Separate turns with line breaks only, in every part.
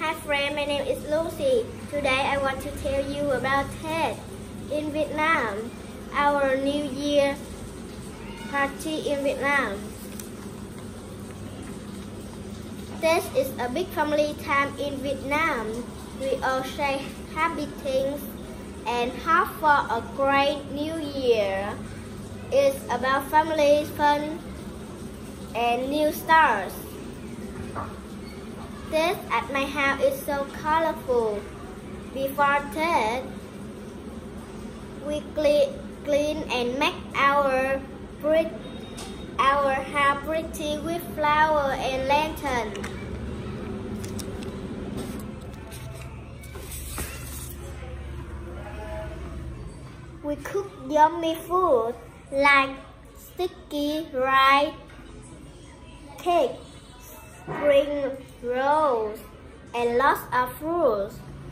Hi friend, my name is Lucy. Today I want to tell you about Tết in Vietnam, our New Year party in Vietnam. Tết is a big family time in Vietnam. We all say happy things and hope for a great new year. It's about family fun and new stars. Tết at my house is so colorful. Before Tết, we clean and make our house pretty with flower and lantern. We cook yummy food like sticky rice cake, spring rolls, and lots of fruits.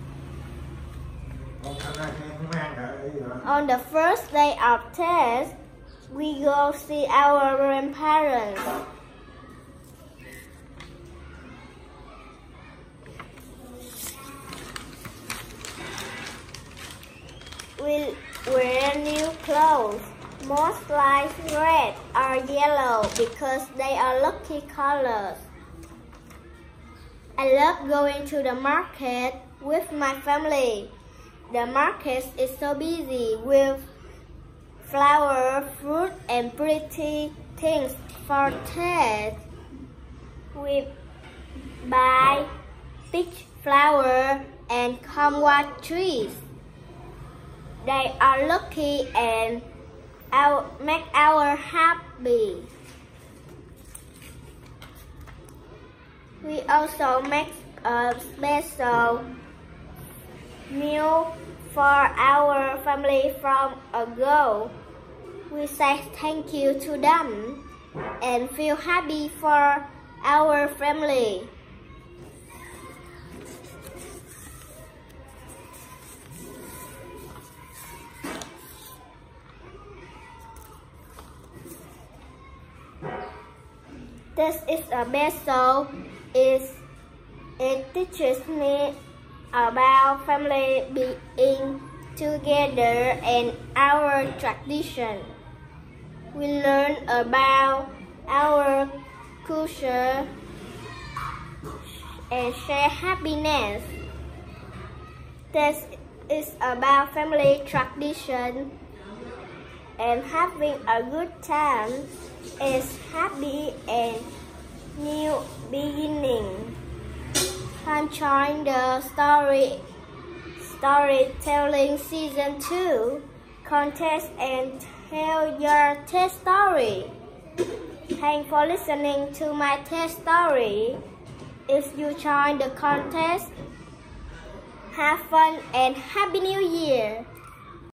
On the first day of Tết, we go see our grandparents. We wear new clothes, most like red or yellow because they are lucky colors. I love going to the market with my family. The market is so busy with flower, fruit, and pretty things for Tết. We buy peach flower and kumquat trees. They are lucky and make our happy. We also make a special meal for our family from ago. We say thank you to them and feel happy for our family. This is a best show. It teaches me about family being together and our tradition. We learn about our culture and share happiness. This is about family tradition and having a good time. Is happy and new beginning. Come join the storytelling season 2 contest and tell your Tết story. Thanks for listening to my Tết story. If you join the contest, have fun and Happy New Year!